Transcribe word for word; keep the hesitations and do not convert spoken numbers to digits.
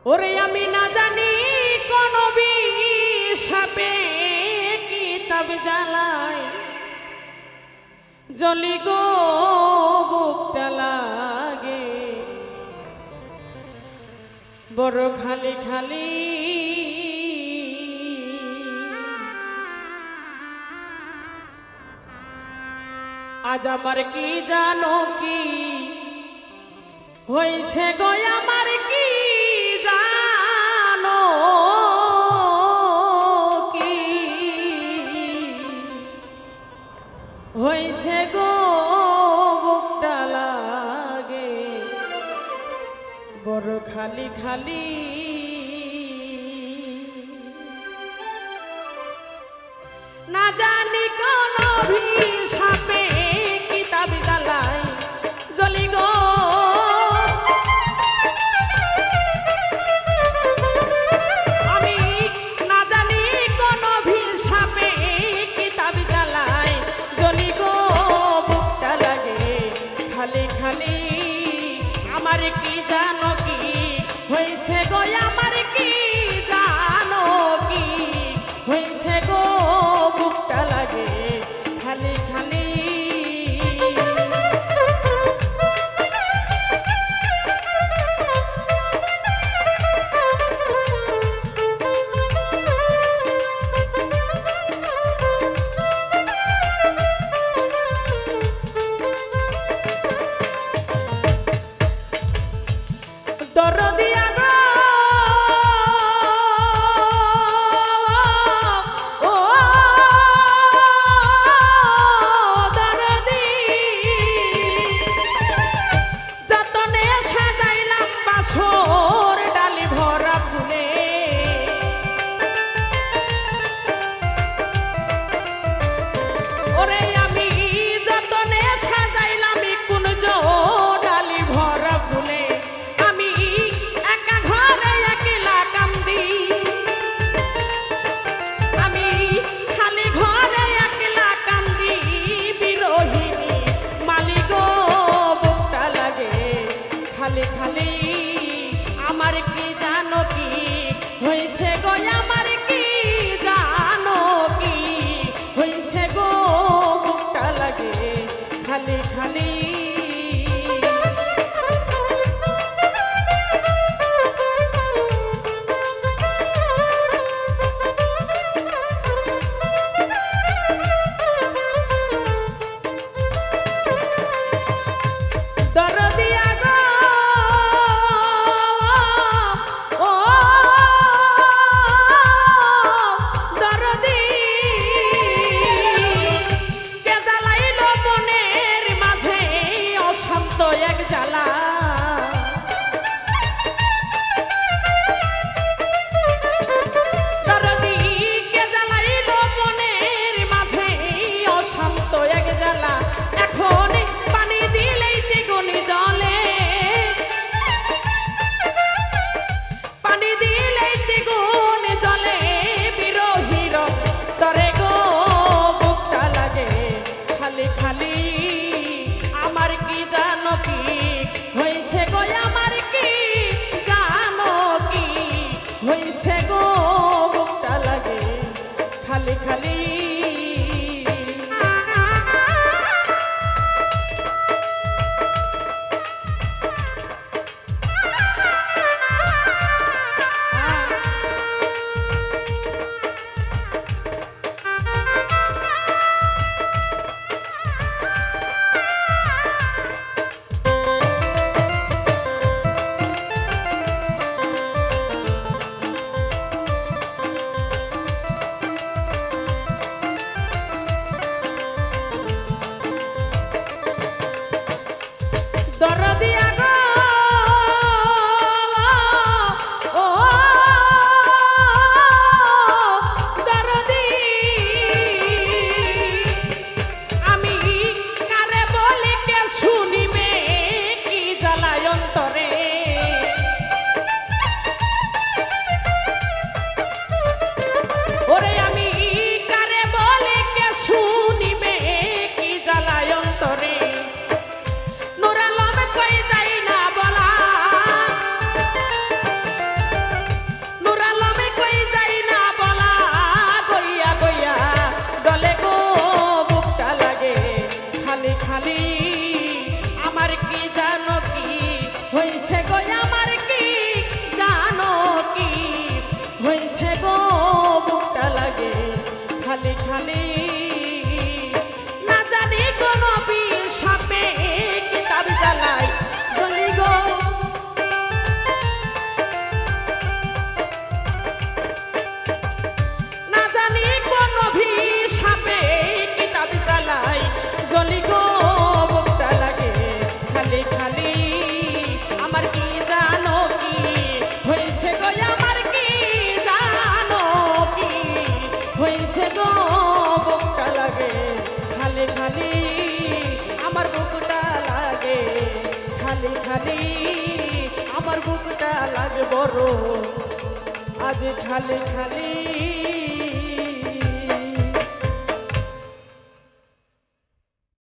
ওরে আমি না জানি কোন বিষাপে কিতাব জ্বালায় জলি গো বুকটা লাগে বড় খালি খালি আজ আমার কি জানো কি হইছে গো আমার কি জানো কি হইছে গো বুকটা লাগে বড় খালি খালি না জানি কোন অভিশাপে কিতাব জ্বালায় জ্বলি গো আমি না জানি কোন অভিশাপে কিতাব জ্বালায় জ্বলি গো বুকটা লাগে খালি খালি আমার কি জানো কি হইছে গো আমার কি জানো কি হইছে গো বুকটা লাগে খালি খালি দরদিয়া গো ও দরদি যতনে সাজাইলাম বাসর ডালি ভরা ফুলে ওরে আমি যতনে সাজাইলাম কুঞ্জ ডালি ভরা ফুলে খালি খালি আমার কি জানো কি হইছে গো আমার কি জানো কি হইছে গো বুকটা লাগে খালি খালি দরদিয়া গো ও দরদি কে জ্বালাইলো মনের মাঝে অশান্ত এক জ্বালা দরদি কে জ্বালাইলো মনের মাঝে অশান্ত এক জ্বালা এখন পানি দিলেই দ্বিগুণ জলে পানি দিলেই দ্বিগুণ জলে বিরোহীর তরে গো বুকটা লাগে খালি খালি আমার কি জানো কি হইছে গো আমার কি জানো কি হইছে গো বুকটা লাগে খালি খালি দরদিয়া গো ও দরদি আমি কারে বলি কে শুনিবে কি জ্বালায় অন্তরে ওরে আমি কারে বলি কে শুনিবে কি জ্বালায় অন্তরে নুরালম কই খালি খালি আমার বুকটা লাগে বড় আজ খালি খালি